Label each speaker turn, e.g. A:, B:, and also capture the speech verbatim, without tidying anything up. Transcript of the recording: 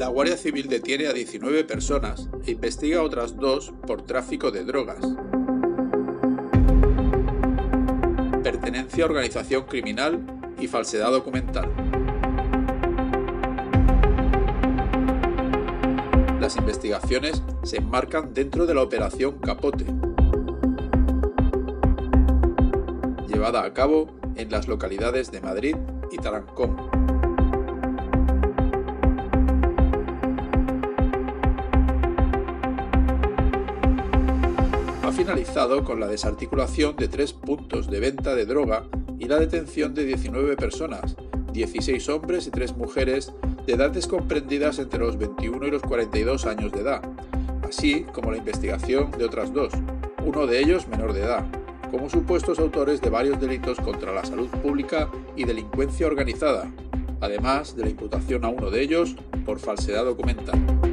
A: La Guardia Civil detiene a diecinueve personas e investiga a otras dos por tráfico de drogas, pertenencia a organización criminal y falsedad documental. Las investigaciones se enmarcan dentro de la Operación Capote, llevada a cabo en las localidades de Madrid y Tarancón. Ha finalizado con la desarticulación de tres puntos de venta de droga y la detención de diecinueve personas, dieciséis hombres y tres mujeres de edades comprendidas entre los veintiuno y los cuarenta y dos años de edad, así como la investigación de otras dos, uno de ellos menor de edad, como supuestos autores de varios delitos contra la salud pública y delincuencia organizada, además de la imputación a uno de ellos por falsedad documental.